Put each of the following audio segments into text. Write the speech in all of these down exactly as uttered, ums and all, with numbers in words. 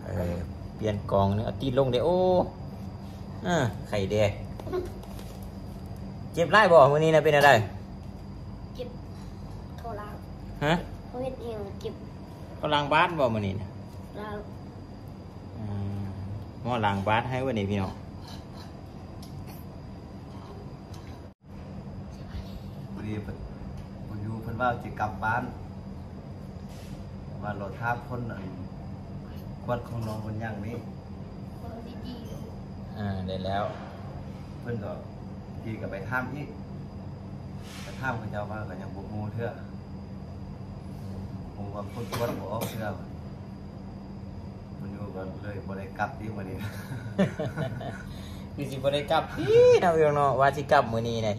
ออเปลี่ยนกองนึงเอาตีนลงเดี๋ยวโอ้อ่าไข่แดงเจ็บไล่บ่วันนี้นะเป็นอะไรเจ็บเขาล้างฮะเขาเห็นเองเจ็บก็ล้างบาสบ่วันนี้นะล้างอืมหม้อล้างบาสให้วันนี้พี่น้องวันนี้ผมอยู่เพิ่นว่าจะกลับบ้านว่ารถทับคนอันควัดของน้องคนย่างนี้อ่าได้แล้วเพิ่นก็ขี่กับไปท่ามอีกไปท่ามเขาเจ้าว่าก็ยังบุกงูเถอะผมว่าคนควัดบ่ออกเถอะมันอยู่ก็เลยบ่ได้กลับที่มื้อนี้คือสิบ่ได้กลับพี่เอาเรื่องเนาะว่าสิกลับมื้อนี้เนี่ย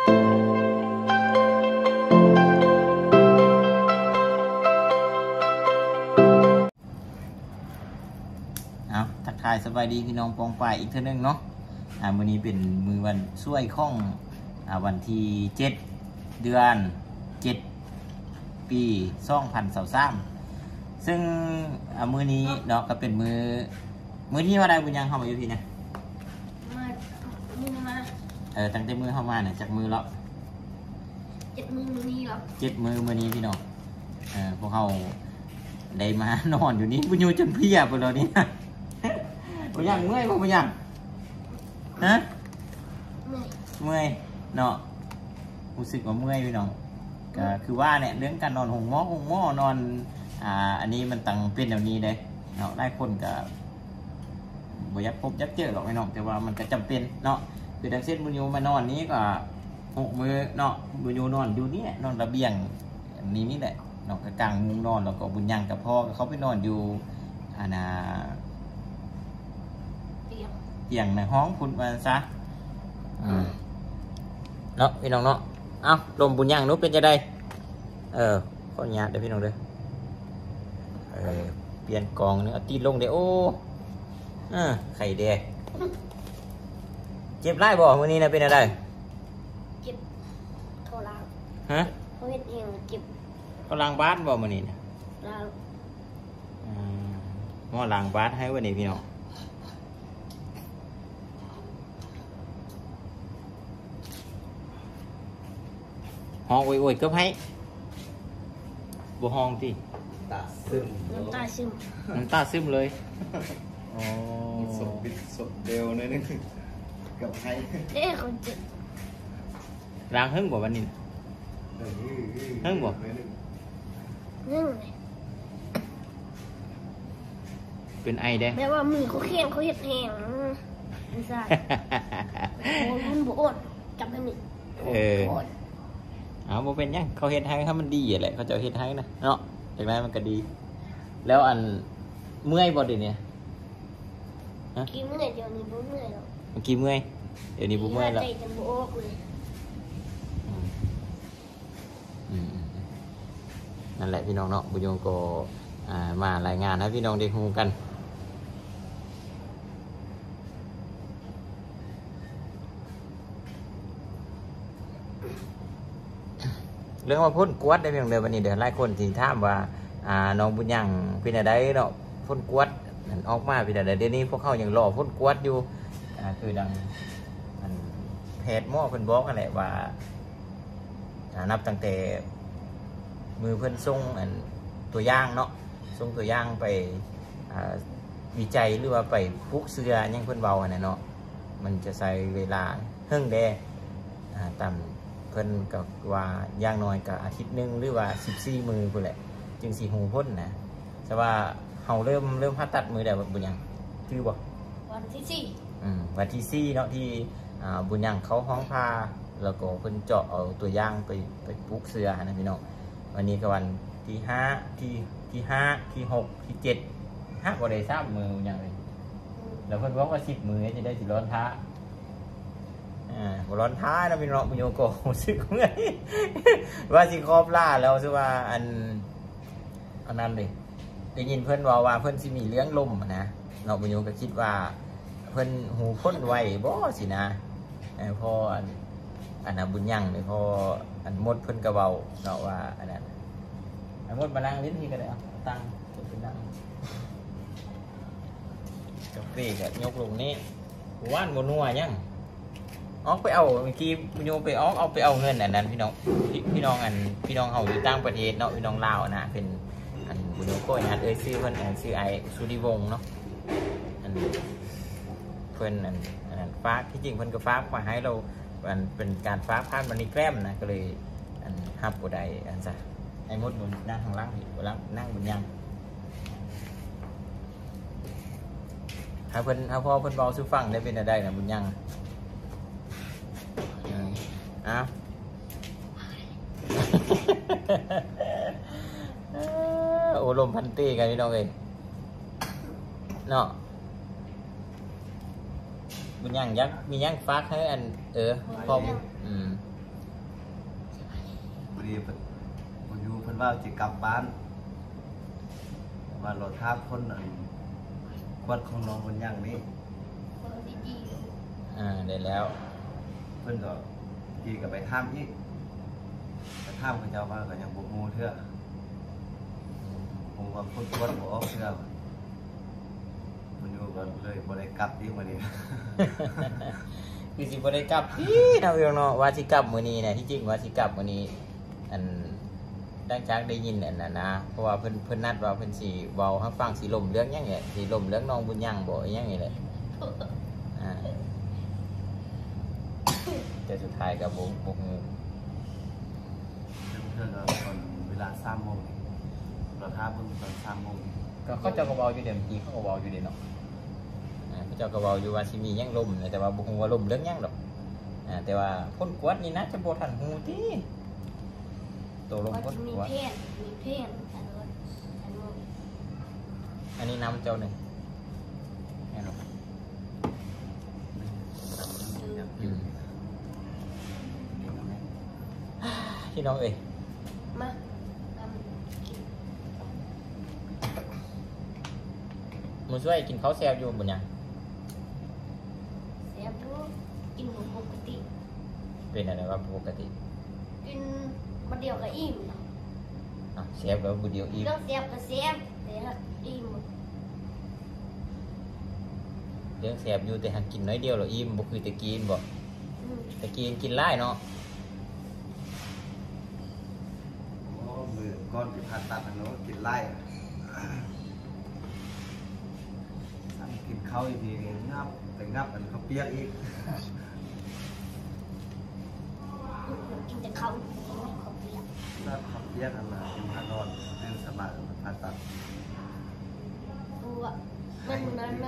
เอาทักทายสบายดีพี่น้องปองป่ายอีกเท่านึงเนาะอ่ามื้อนี้เป็นมือวันช่วยข้องอ่าวันที่เจ็ดเดือนเจ็ดปีสองพันยี่สิบสามซึ่งอ่ามื้อนี้เนาะก็เป็นมือมื้อที่ว่าได้บุญยังเข้ามาอยู่พี่นะมามือมาเออตั้งแต่มือเข้ามาเนี่ยจากมือแล้วเจ็ดมือมือนี้หรอเจ็ดมือมื้อนี้พี่น้องเออพวกเขาได้มานอนอยู่นี่บุญยูจนเพียบไปแล้วนี่บุญยังเมื่อยบ่บุญยังฮะเมื่อยเมื่อยเนาะรู้สึกว่าเมื่อยพี่น้องก็คือว่าเนี่ยเรื่องการนอนหงหม้อหงหม้อนอนอ่าอันนี้มันตั้งเป็นแบบนี้เลยเนาะได้คนกับบ่อยากพบยักเจอหรอกพี่น้องแต่ว่ามันก็จำเป็นเนาะคือดังเช่นบุญยูมานอนนี้ก็หกมือเนาะบุญยูนอนอยู่นี่นอนระเบียงนี้นี่แหละเนาะกลางมุ้งนอนแล้วก็บุญยังกับพ่อเขาไปนอนอยู่อาณาเตียงเตียงในห้องคุณมาซะเนาะพี่น้องเนาะเอ้าลมบุญยังนุ๊กเป็นจะได้เออขออนุญาตเดี๋ยวพี่น้องเด้อเออเปลี่ยนกองนึงเอาตีนลงเดี๋ยวโอ้อ่าไข่แดงเจ็บไล่บ่วันนี้นะเป็นอะไรเจ็บเขาล้างฮะเขาเห็นเองเจ็บก็ล้างบาสบ่วันนี้นะล้างอืมหม้อล้างบาสให้วันนี้พี่น้องห้องโอ้ยๆก็ให้บ่ห้องที่ตาซึมน้ำตาซึมน้ำตาซึมเลยอ๋อสมบิดสมเดวนั่นนึงกับให้เอ๊ะคนเจ็บล้างหึ่งบ่วันนี้หึ่งบ่นึ่งเป็นไอเด้แม้ว่ามือเขาเขียนเขาเห็ดแห้งไม่ใช่โอ้ยมันบวมจับได้ไหมเออเอาโมเป็นยังเขาเฮ็ดให้ถ้ามันดีอะไรเขาจะเฮ็ดให้นะเนาะจากนั้นมันก็ดีแล้วอันเมื่อยบ่ดิเนี่ยเมื่อกี้เมื่อยเดี๋ยวนี้บ่เมื่อยหรอกเมื่อกี้เมื่อยเดี๋ยวนี้บ่เมื่อยแล้วใจจะบ่ออกเลยนั่นแหละพี่น้องเนาะบุญยงก็มารายงานให้พี่น้องได้รู้กันเรื่องว่าพ่นกวดได้เพียงเดียววันนี้เดี๋ยวหลายคนที่ถามว่าน้องบุญยังเป็นอะไรเนาะพ่นกวดนั่นออกมาเป็นอะไรเดี๋ยวนี้พวกเขายังรอพ่นกวดอยู่คือดังแพทย์หมอเพิ่นบอกกันแหละว่านับตั้งแต่มือเพิ่นส่งอันตัวอย่างเนาะส่งตัวอย่างไปวิจัยหรือว่าไปพุกเสื้อยังเพิ่นเบาอันนั้นเนาะมันจะใช้เวลาเฮิ่งแดตามเพิ่นก็ว่าย่างน้อยกับอาทิตย์นึงหรือว่าสิบสี่มือพุ่นแหละจึงสิหูพ้นนะแต่ว่าเฮาเริ่มเริ่มผ่าตัดมือได้บุญยังชื่อบ่วันที่สี่อืมวันที่สี่เนาะที่บุญยังเขาห้องพาแล้วก็เพิ่นเจาะเอาตัวอย่างไปไปพุกเสื้อนะพี่น้องวันนี้ก็วันที่ห้าที่ที่ห้าที่หกที่เจ็ดห้าก็ได้ทราบมืออย่างไรแล้วเพิ่นบอกว่าสิบมือจะได้สิร้อนท้าอ่าร้อนท้านะพี่น้องพี่โยโกรู้สึกไงว่าสิครอบล่าแล้วสิว่าอันอันนั้นเลยได้ยินเพิ่นว่าว่าเพิ่นสิมีเลี้ยงลมนะเนาะพี่โยก็คิดว่าเพิ่นหูพ้นไวบ่สินะพออันอันนั้นบุญยังเลยพออันมดเพิ่นกระเบาเนาะว่าอันนั้นอันมดมานั่งลิ้นที่ก็ได้เอาตั้งเป็นนั่งกาแฟก็ยกลงนี่ว่านบนัวยังออกไปเอาเมื่อกี้โยไปออกเอาไปเอาเงินอันนั้นพี่น้องพี่พี่น้องอันพี่น้องเขาอยู่ต่างประเทศเนาะพี่น้องลาวนะเป็นอันบุญโยโก้ยันเอ้ยซื้อเพิ่นอันซื้อไอสุริวงศ์เนาะอันเพิ่นอันอันฟ้าที่จริงเพิ่นก็ฟ้ามาให้เราอันเป็นการฟ้าผ่านมันนี่แกล้มนะก็เลยอันฮับบ่ได้อันซะไอ้มดบนนั่งข้างล่างอยู่ล่างนั่งบนยังถ้าเพิ่นถ้าพ่อเพิ่นเบาซื้อฟังได้เป็นอะไรนะบนยังอ้าวโอ้ลมพันตีกันพี่น้องเอ้ยเนาะมันยังยักมียังฟักให้อันเออพอมอืมพอดีเพิ่นผมอยู่เพิ่นว่าจะกลับบ้านว่ารถทับคนอันวัดของน้องคนย่างนี้คนดีอ่าได้แล้วเพิ่นก็กีกับไปท่ามอีกไปท่ามเขาเจ้าว่าก็ยังบ่ฮู้เทื่อผมว่าคนวัดบ่ออกเทื่อมันอยู่ก็เลยบ่ได้กลับอีกมื้อนี้คือสิบ่ได้กลับพี่เอาเองเนาะว่าสิกลับมื้อนี้นะที่จริงว่าสิกลับมื้อนี้อันดังจากได้ยินอันนั้นนะเพราะว่าเพิ่นเพิ่นนัดว่าเพิ่นสิเว้าให้ฟังสิล่มเรื่องหยังไงสิล่มเรื่องน้องบุญยังบ่อีหยังนี่แหละอ่าแต่สุดท้ายก็บ่บ่ฮู้เทื่อก็ตอนเวลาสามโมงเราท่าเพิ่นตอนสามโมงก็เขาเจ้าก็เว้าอยู่เดี๋ยวเมื่อกี้เขาก็เว้าอยู่เดี๋ยวเนาะอ่าเขาเจ้าก็เว้าอยู่ว่าสิมีหยังล่มแต่ว่าบ่ฮู้ว่าล่มเรื่องหยังดอกอ่าแต่ว่าคนกวดนี่นะจะบ่ทันฮู้ติตกลๆงว่าคนจะมีกวดเพศมีเพศอันนู้นอันนู้นอันนี้นำเจ้าหนึ่งแน่นอนคือพี่น้องเอ้ยมาทมึงช่วยกินข้าวแซ่บอยู่บนยังำเสียบดูกินหมูปกติเป็นอะไรวะปกติกินมาเดียวกับอิ่มอ่ะแซ่บแล้วบุเดียวอีกเลือกเสียบกับเสียบเดี๋ยวอิ่มเรื่องแซ่บอยู่แต่หันกินน้อยเดียวหรออิ่มบ่คือตะกี้บ่อืมตะกี้กินหลายเนาะโอ้มือก้อนที่ผ่าตัดอันโน้นกินไล่สั่งกินข้าวอีกทีงับแต่งับอันเขาเปียกอีกกินแต่เขาเขาเปียกถ้าเขาเปียกอันน่ะกินทานอนตื่นสบายผ่าตัดดูอ่ะมันนั้นนะ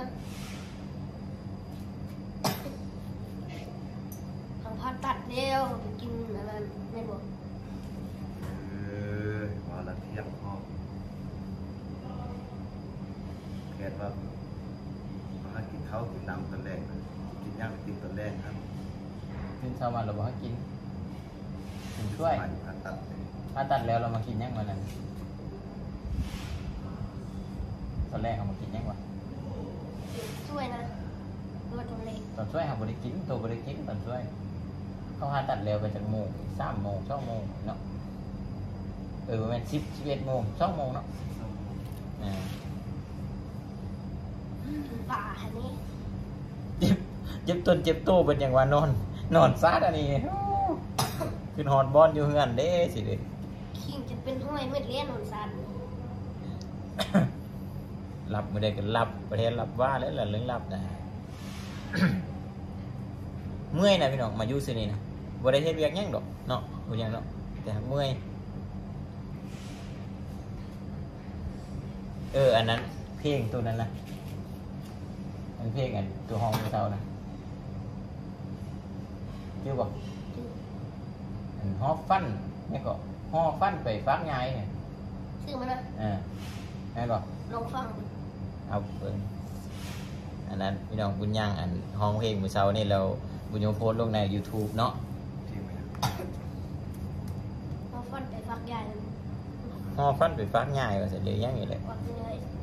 ทางผ่าตัดเดียวไปกินอะไรไม่บอกเออพอละเที่ยงพอเกิดว่ามากินข้าวกินน้ำตอนแรกกินย่างกินตอนแรกครับกินเช้ามาเราบ่ให้กินกินช่วยผ่าตัดถ้าตัดแล้วเรามากินยังวันนั้นตอนแรกเอามากินยังวะช่วยนะตัวตัวเล็กตอนช่วยหาบ่ได้กินตัวบ่ได้กินตอนช่วยเขาหาตัดแล้วไปจากโมงสามโมงสองโมงเนาะเออประมาณสิบสิบเอ็ดโมงสองโมงเนาะอ่าป่าอันนี้เจ็บเจ็บต้นเจ็บโตเป็นอย่างว่านอนนอนซาดอันนี้ขึ้นฮอดบอลอยู่เฮือนเด้สิเด้ขิงจะเป็นห้อยเม็ดเลี้ยนหนสันหลับไม่ได้ก็หลับประเทศหลับว่าแล้วล่ะเรื่องหลับนะ เมื่อยนะพี่น้องมาอยู่ซินี่นะบ่ได้เฮ็ดเวียกหยังดอกเนาะบ่หยังเนาะแต่เมื่อยเอออันนั้นเพลงตัวนั้นนะมันเพลงอันตัวห้องเช้านะเกี่ยวกับอันฮอฟันนี่ก็ฮอฟันไปฟักยายเนี่ยชื่อมันนะอ่าแม่นบ่ลองฟังเอาเบิ่งอันนั้นพี่น้องบุญย่างอันห้องเพลงมื้อเช้านี่เราบุญโยโพสต์ลงใน YouTube เนาะจริงไหมลองฟันไปฟักใหญ่ฮอฟันไปฟักยายว่าซั่นเลยยังนี่แหละฟักเลย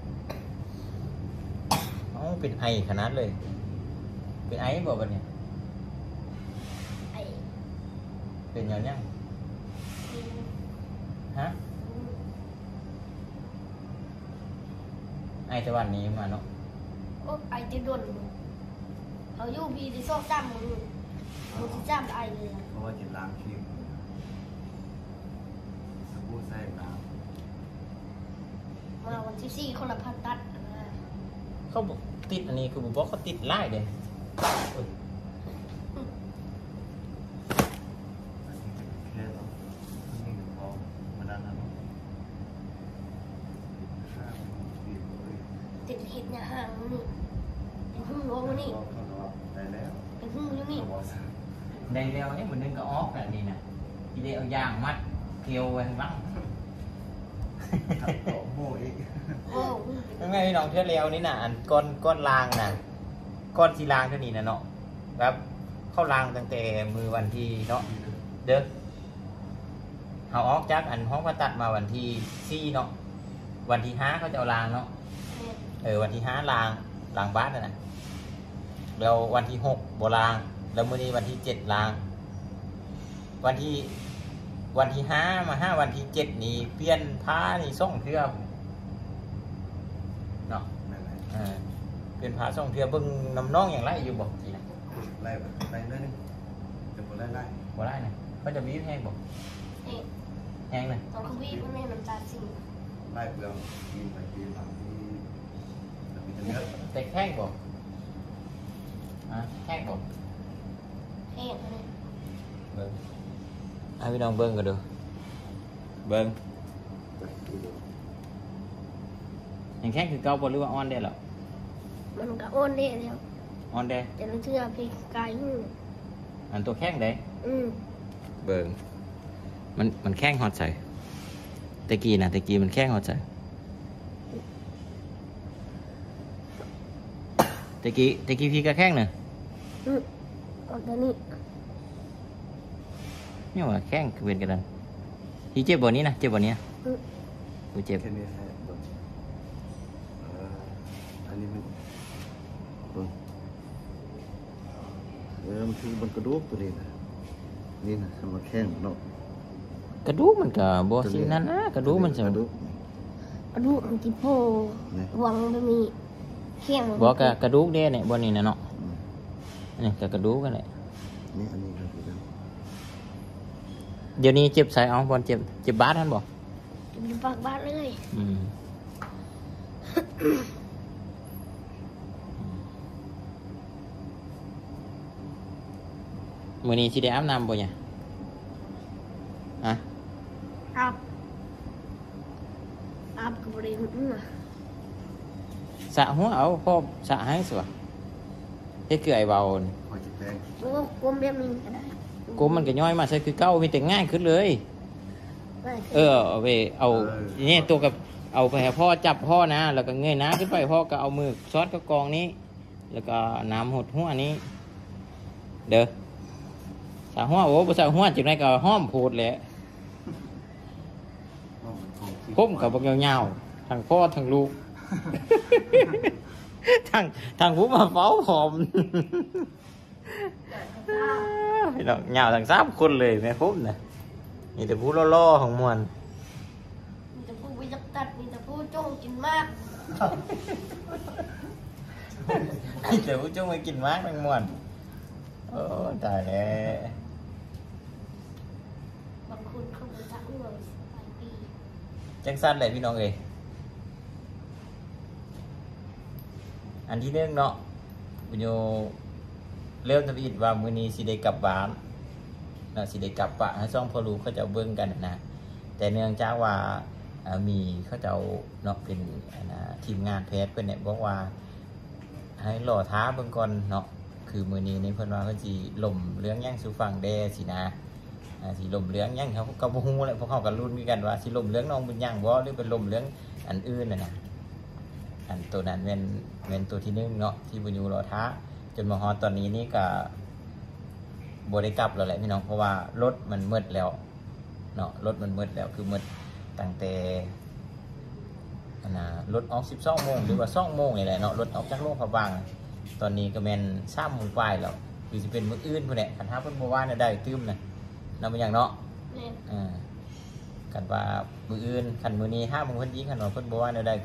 เอ้าเป็นไอขนาดเลย เป็นไอบ่บัดนี้ไอ้เป็นหยังยังกินฮะไอตะวันนี้มาเนาะอโอ้ไอจะโดนเขาอยู่พีที่ซอกจ้ำมึงมึงจะจ้ำไอเลยเพราะว่าจะล้างครีมสบู่ใส่น้มาวันที่สี่คนละพันตัดมาเขาบอกติดอันนี้คือผมบอกเขาติดไล่เด้ำอันนี้เป็นแค่ต้องนี่หนึ่งพอมาด้านนั้นห้าปีเลยติดเห็ดเนี่ยห่างนี่เป็นหุ้มลงนี่ได้แล้วเป็นหุ้มอยู่นี่ในเร็วนี่เหมือนนึงก็ออกแบบนี้นะทีเดียวเอายางมัดเกลียวไว้ข้างล่างขับโต๊ะโม่อีกโอ้ยังไงพี่น้องเท่าเร็วนี่นะอันก้อนก้อนลางนะก้อนสีลางเท่านี้นะเนาะแบบเข้าลางตั้งแต่มือวันที่เนาะเด้อเขาออกจากอันห้องผ่าตัดมาวันที่สี่เนาะวันที่ห้าเขาจะเอาลางเนาะเออวันที่ห้าลางลางบ้านนะนะแล้ววันที่หกโบลางแล้วมื้อนี้วันที่เจ็ดลาง วันที่วันที่ห้ามาห้าวันที่เจ็ดนี่เปลี่ยนผ้านี่ส่งเทือเนาะไม่ไรเออเปลี่ยนผ้าส่งเทือเบิ่งน้ำน้องอย่างไรอยู่บอกสินะไล่ไปไล่นิดนึงจะหมดไล่ไล่บ่ได้นะเขาจะบีบแห้งบอกนี่แห้งนะตอนเขาวิ่งมันไม่น้ำตาสิงไล่เปลืองกินไปกินบางที่จะมีเนื้อแต่แห้งบอกอ่ะแห้งบอกแห้งเลยเบิ่งเอาพี่น้องเบิ่งกันดูเบิ่งยังแห้งคือเก่าบ่หรือว่าอ่อนได้หรอมันก็อ้วนได้แล้วอ่อนได้แต่เราเชื่อพี่กายหูอันตัวแข้งได้อืมเบิ่งมันมันแข้งฮอดใส่ตะกี้นะตะกี้มันแข้งฮอดใส่ตะกี้ตะกี้พี่ก็แข้งน่ะอืมออกตอนนี้นี่ว่าแข้งคือเป็นกันนั่นพี่เจ็บบ่นี้นะเจ็บบ่นี้นะอืมกูเจ็บแค่นี้ใช่เบิ่งเอออันนี้มันเบิ่งเออมันคือบนกระดูกตัวนี้นะนี่นะสมแข้งเนาะกระดูกมันก็บ่สินั่นนะกระดูกมันจะกระดูกกระดูกมันจิโพหวังจะมีเขี้ยงบ่กะกระดูกเด้เนี่ยบ่นี่นะเนาะอืมนี่ก็กระดูกกันแหละนี่อันนี้ก็คือกันเดี๋ยวนี้เจ็บใส่เอาบ่เจ็บเจ็บบาดท่านบ่จะปากบาดเลยอืมมื้อนี้สิได้อาบน้ำบ่เนี่ยฮะอาบอาบกับบริหุ่นน่ะสระหัวเอาพ่อสระให้สิวะเฮ็ดคือไอ้เบานี่พอจะแป้งโอ้กลมแบบนี้ก็ได้กลมมันก็ย่อยมาใส่คือเก่ามีแต่ง่ายขึ้นเลยได้เออเอาไปเอาเนี่ยตัวกับเอาไปให้พ่อจับพ่อนะ แล้วก็เงยหน้าขึ้นไปพ่อก็เอามือซอสกับกองนี้ แล้วก็น้ำหดหัวนี้ เด้อสระหัวโอ้บ่สระหัวจังไดก็ห้อมโพดแหละผมก็บ่ยาวๆทั้งพ่อทั้งลูก ทั้งทั้งผู้มาเฝ้าหอม พี่น้องยาวทั้งสามคนเลยแม่ผมน่ะมีแต่ผู้ล่อๆของมวลมีแต่ผู้วิจักตัดมีแต่ผู้จ้องกินมากมีแต่ผู้จงไปกินมากทั้งมวลโอ้ตายแล้วบางคนเขาไปทักเรื่องหลายปีจังสั้นเลยพี่น้องเอ้ยอันที่หนึ่งเนาะวิญโยเริ่มทวีตว่ามื้อนี้สิได้กลับบ้านนะสิได้กลับปะให้ซ่องพอรู้เขาจะเอาเบิ่งกันนะแต่เนื่องจากว่าอ่ามีเขาจะเอาเนาะเป็นอันนะทีมงานแพทย์เพิ่นเนี่ยบอกว่า ให้รอท้าเบิ่งก่อนเนาะคือมื้อนี้นี่เพิ่นว่าเพิ่นสิล่มเรื่องหยังสู่ฟังแดสินะอ่าสิล่มเรื่องหยังเขาก็บ่ฮู้แหละพวกเขาก็ลุ้นคือกันว่าสิล่มเรื่องน้องบุญยังบ่หรือเป็นล่มเรื่องอันอื่นน่ะนะอันตัวนั้นเป็นเป็นตัวที่หนึ่งเนาะที่บุญยูรอท้าจนมาฮอดตอนนี้นี่ก็บ่ได้กลับแล้วแหละพี่น้องเพราะว่ารถมันมืดแล้วเนาะรถมันมืดแล้วคือมืดตั้งแต่อันน่ะรถออกสิบสองโมงหรือว่าสองโมงนี่แหละเนาะรถออกจากโรงพยาบาลตอนนี้ก็แม่นสามโมงปลายแล้วคือสิเป็นมื้ออื่นพุ่นแหละคันหาเพิ่นบ่ว่าน่ะได้ตื้มน่ะนำมาอย่างเนาะเนี่ยอ่ากันว่ามื้ออื่นคันมื้อนี้ห้าโมงเพิ่นยิงคันว่าเพิ่นบ่ว่าน่ะได้เขา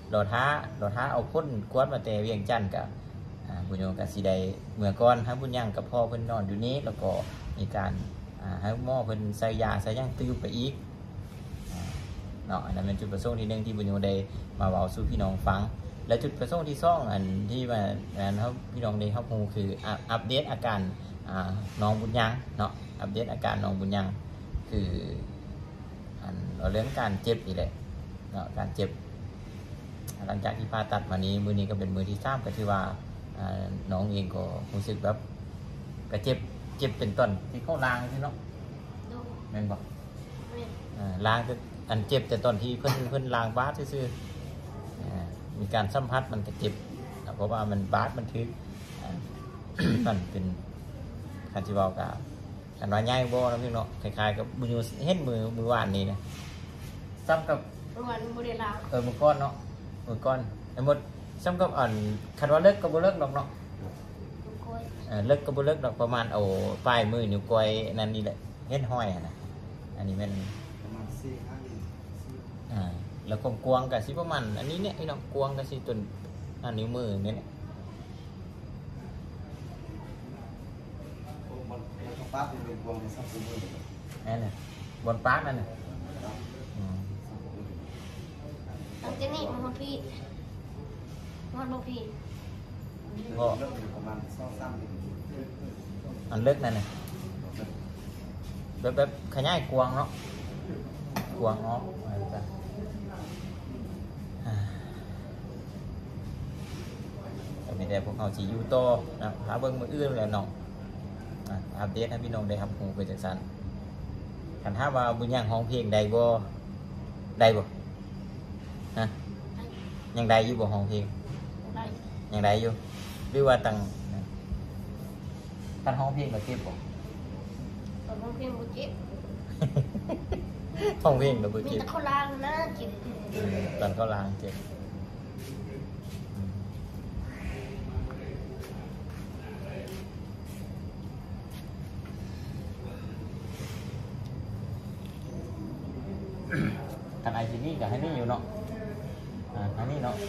รอท้ารอท้าเอาพ้นกวดมาแต่เวียงจันทน์กับอ่าบุญโยกับสีใดเมื่อก่อนทั้งบุญยังกับพ่อเพิ่นนอนอยู่นี้แล้วก็มีการอ่าให้หม้อเพิ่นใส่ยาใส่ย่างตื้อไปอีกอ่าเนาะอันนั้นเป็นจุดประสงค์ที่หนึ่งที่บุญโยได้มาเว้าสู่พี่น้องฟังและจุดประสงค์ที่สองอันที่ว่าอันเขาพี่น้องได้รับรู้คืออัปอัปเดตอาการอ่าน้องบุญยังเนาะอัปเดตอาการน้องบุญยังคืออันเรื่องการเจ็บนี่แหละเนาะการเจ็บหลังจากที่ผ่าตัดมานี้มือนี้ก็เป็นมือที่สามก็คือว่าอ่าน้องเองก็รู้สึกแบบก็เจ็บเจ็บเป็นต้นที่เขาล้างใช่เนาะโดนแม่นบอกแม่นอ่าล้างแต่อันเจ็บแต่ตอนที่เพิ่นเพิ่นล้างบาสซื่อๆอ่ามีการสัมผัสมันก็เจ็บอ่าเพราะว่ามันบาสมันทึกอ่า มันเป็นคันที่บอกกับกันว่าใหญ่บ่นะพี่เนาะคล้ายๆกับมือเห็นมือมือวานนี่นะซ้ำกับวันบ่ได้ล้างเออมือก้อนเนาะมือก้อนไอ้หมดซ้ำกับอ่อนคันว่าเลิกก็บ่เลิกดอกเนาะทุกคนเออเลิกก็บ่เลิกดอกประมาณเอาปลายมือนิ้วก้อยนั่นนี่แหละเฮ็ดห้อยอะนะอันนี้มันประมาณสี่ห้าเดือนอ่าแล้วกกวางกับสิประมาณอันนี้เนี่ยพี่น้องกวางกับสิจนอันนิ้วมือเนี่ยมันมันก็ปั๊บเป็นวงในซับซ้อนเลยนั่นน่ะบนปาร์คนั่นน่ะอืมตั้งแต่นี้มาพี่มาบ่พี่ก็เริ่มประมาณสองสามเดือนอันเลิกนั่นน่ะแบบแบบขยายกวางเนาะกวางเนาะอะไรจ้ะอ่าก็มีแต่พวกเขาสิอยู่ต่อนะหาเบิ่งมืออื่นแล้วน้องอ่ะอัปเดตให้พี่น้องได้รับรู้ไปจังซั่นคันถามว่าบุญยังร้องเพลงได้บ่ได้บ่ฮะยังได้อยู่บ่ร้องเพลงได้ยังได้อยู่หรือว่าตั้งการร้องเพลงก็เก็บบ่ตอนผมเพียงบ่เจ็บร้องเพลงก็บ่มีเก็บแต่เขาล้างนะเจ็บอืมตอนเขาล้างเจ็บอืมคันไอซีนี่ก็ให้นี่อยู่เนาะอ่าให้นี่เนาะ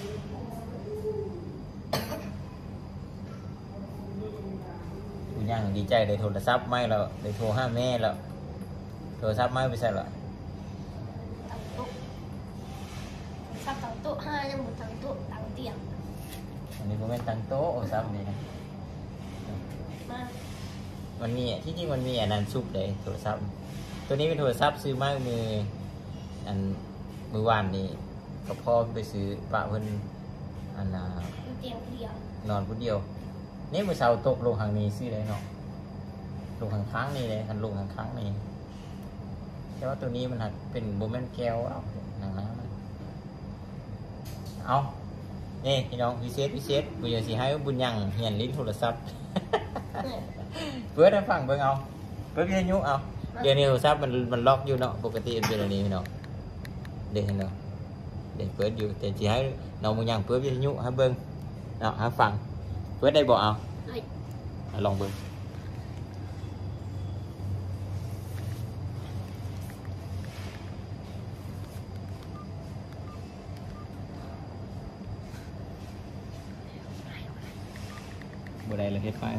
คุณยังดีใจได้โทรศัพท์ไม่แล้วได้โทรหาแม่แล้วโทรศัพท์ไม่ไปใส่หรอตั้งโต๊ะซักตั้งโต๊ะห้ายังบ่ตั้งโต๊ะตั้งเตียงอันนี้ผมเป็นตั้งโต๊ะโทรศัพท์นี่นะมามันมีที่จริงมันมีอันนั้นซุปเลยโทรศัพท์ตัวนี้เป็นโทรศัพท์ซื้อมามืออันมือวานนี่กับพ่อไปซื้อปะเพิ่นอันน่ะอยู่เตียงเดียวนอนผู้เดียวนี่มือเสาตกลงทางนี้ซื้อเลยเนาะลงทางค้างนี่เลยทันลงทางค้างนี่แต่ว่าตัวนี้มันหักเป็นโบแมนแก้วเอาหนังน้ำมันเอานี่พี่น้องพิเศษพิเศษบุญยังสิให้บุญยังเหียนลิ้นโทรศัพท์เนี่ยเปิดให้ฟังเบิ่งเอาเปิดวิทยุเอาเดี๋ยวนี้โทรศัพท์มันมันล็อกอยู่เนาะปกติมันเป็นอันนี้พี่น้องเด็กเห็นเนาะเด็กเปิดอยู่แต่สิให้น้องบุญยังเปิดวิทยุให้เบิ่งเนาะให้ฟังเปิดได้บ่เอาเฮ้ยเอาลองเบิ่งบ่ได้เลยเฮ็ดไป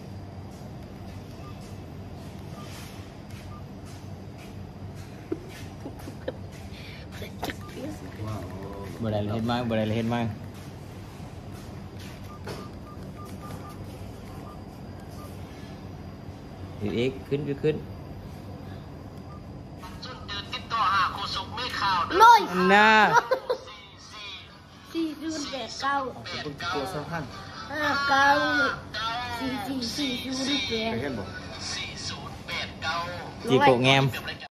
บ่ได้เลยเฮ็ดมาบ่ได้เลยเฮ็ดมาอีกอีกขึ้นขึ้นขึ้นน้อยน่าสี่ศูนย์แปดเก้าเป็นตัวสำคัญห้าเก้าสี่สี่สี่ศูนย์แปดเคยเห็นบ่จีโกะแงม